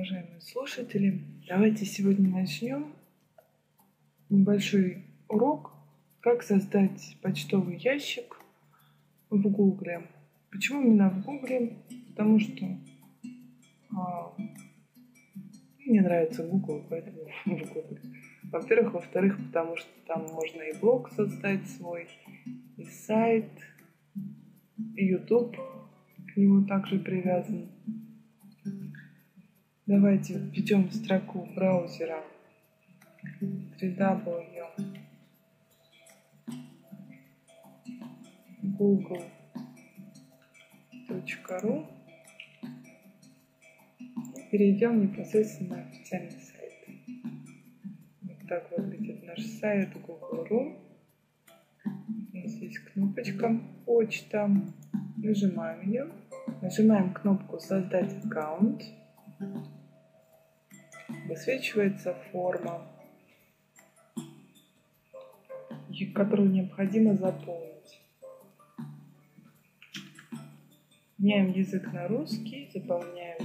Уважаемые слушатели, давайте сегодня начнем небольшой урок, как создать почтовый ящик в Гугле. Почему именно в Гугле? Потому что мне нравится Google, поэтому в Гугле. Во-первых. Во-вторых, потому что там можно и блог создать свой, и сайт, и YouTube к нему также привязан. Давайте введем в строку браузера www.google.ru и перейдем непосредственно на официальный сайт. Вот так выглядит наш сайт Google.ru. У нас есть кнопочка «Почта». Нажимаем ее. Нажимаем кнопку «Создать аккаунт». Высвечивается форма, которую необходимо заполнить. Меняем язык на русский, заполняем,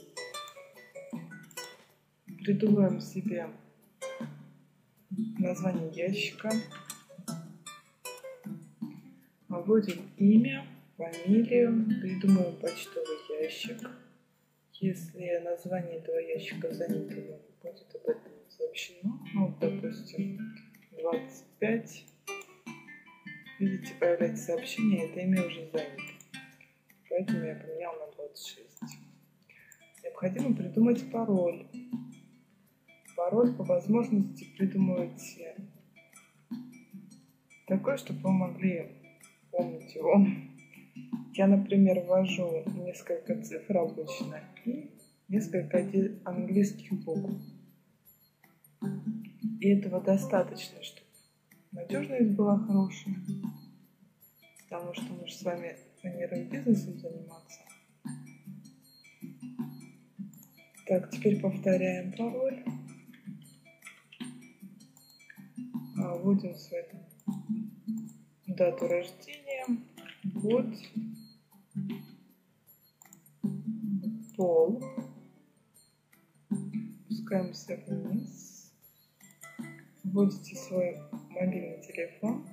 придумываем себе название ящика, вводим имя, фамилию, придумываем почтовый ящик. Если название этого ящика занято, будет об этом сообщено. Вот, допустим, 25. Видите, появляется сообщение, это имя уже занято. Поэтому я поменял на 26. Необходимо придумать пароль. Пароль по возможности придумывайте такой, чтобы вы могли помнить его. Я, например, ввожу несколько цифр обычно и несколько английских букв. И этого достаточно, чтобы надежность была хорошая. Потому что мы же с вами планируем бизнесом заниматься. Так, теперь повторяем пароль. Вводим свою дату рождения, год, пол. Спускаемся вниз. Вводите свой мобильный телефон.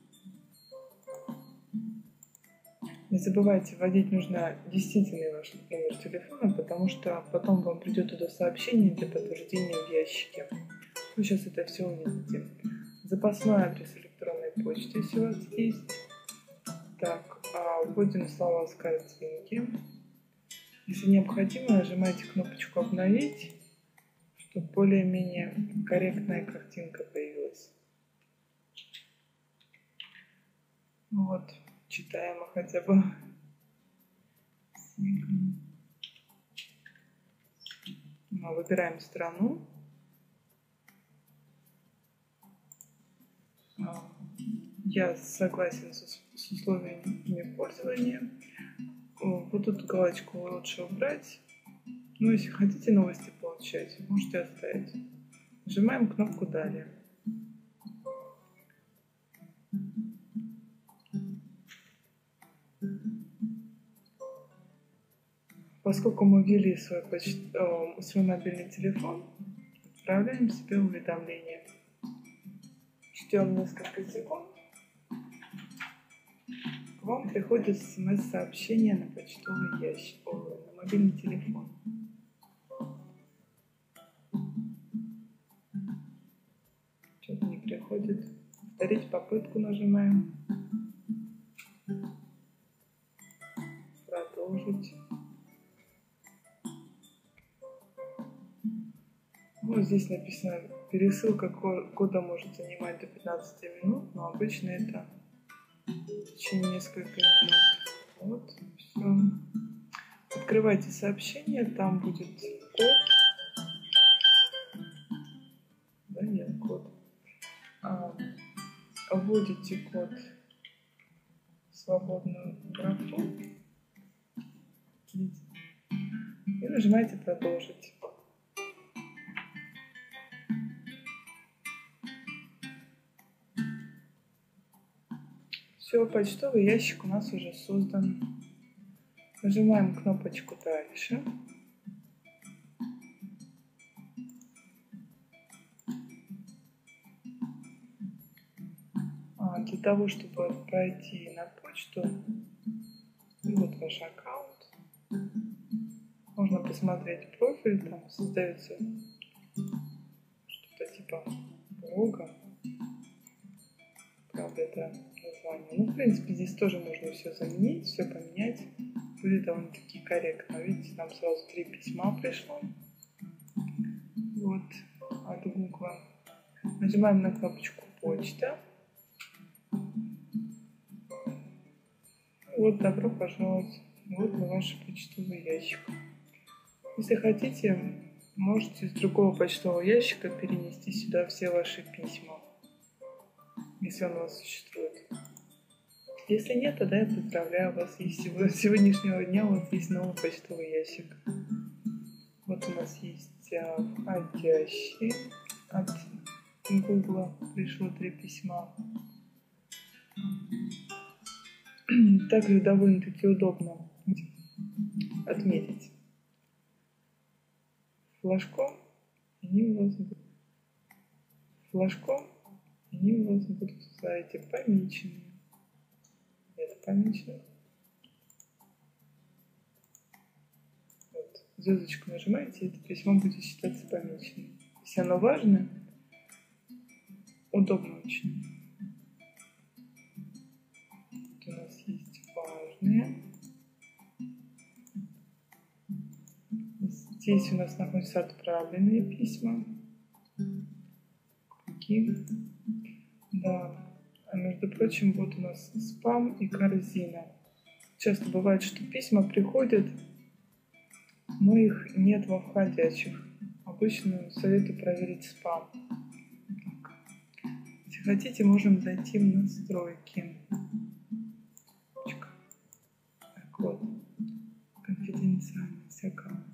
Не забывайте, вводить нужно действительный ваш номер телефона, потому что потом вам придет туда сообщение для подтверждения в ящике. Вы сейчас это все увидите. Запасной адрес электронной почты, если у вас есть. Так, вводим слова с картинки. Если необходимо, нажимайте кнопочку «Обновить», чтобы более-менее корректная картинка появилась. Вот, читаемо хотя бы. Выбираем страну. Я согласен с условиями пользования. Вот эту галочку лучше убрать. Но если хотите новости получать, можете оставить. Нажимаем кнопку «Далее». Поскольку мы ввели свой мобильный телефон, отправляем себе уведомление. Ждем несколько секунд. К вам приходит смс-сообщение на почтовый ящик, на мобильный телефон. Что-то не приходит. Повторить попытку нажимаем. Продолжить. Вот здесь написано, пересылка кода может занимать до 15 минут, но обычно это в течение нескольких минут. Вот, все. Открывайте сообщение, там будет код. Да, нет, код. Вводите код в свободную графу и нажимаете «Продолжить». Все, почтовый ящик у нас уже создан. Нажимаем кнопочку «Дальше». Для того, чтобы пройти на почту, вот ваш аккаунт. Можно посмотреть профиль, там создается что-то типа блога. Правда, это название. Ну, в принципе, здесь тоже можно все заменить, все поменять. Будет довольно-таки корректно. Видите, нам сразу 3 письма пришло. Вот, от Гугла. Нажимаем на кнопочку «Почта». Вот, добро пожаловать. Вот на ваш почтовый ящик. Если хотите, можете с другого почтового ящика перенести сюда все ваши письма, если он у вас существует. Если нет, тогда я поздравляю вас. И с сегодняшнего дня у вас есть новый почтовый ящик. Вот у нас есть входящий от Гугла. Пришло 3 письма. Также довольно-таки удобно отметить флажком, и они у вас будут в сайте помечены. Это помечено. Вот, звездочку нажимаете, и это письмо будет считаться помеченным. Если оно важное, удобно очень. Вот у нас есть важные. Здесь у нас находятся отправленные письма. Какие? Да. А между прочим, вот у нас спам и корзина. Часто бывает, что письма приходят, но их нет во входящих. Обычно советую проверить спам. Так. Если хотите, можем зайти в настройки. Так вот. Конфиденциальность аккаунта.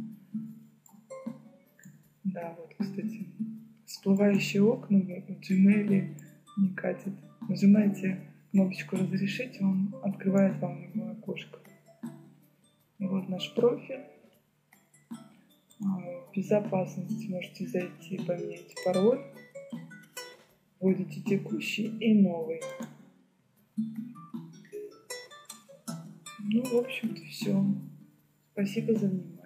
Да, вот, кстати, всплывающие окна в Gmail не катит. Нажимаете кнопочку «Разрешить», он открывает вам его окошко. Вот наш профиль. В безопасности можете зайти и поменять пароль. Вводите текущий и новый. Ну, в общем-то, все. Спасибо за внимание.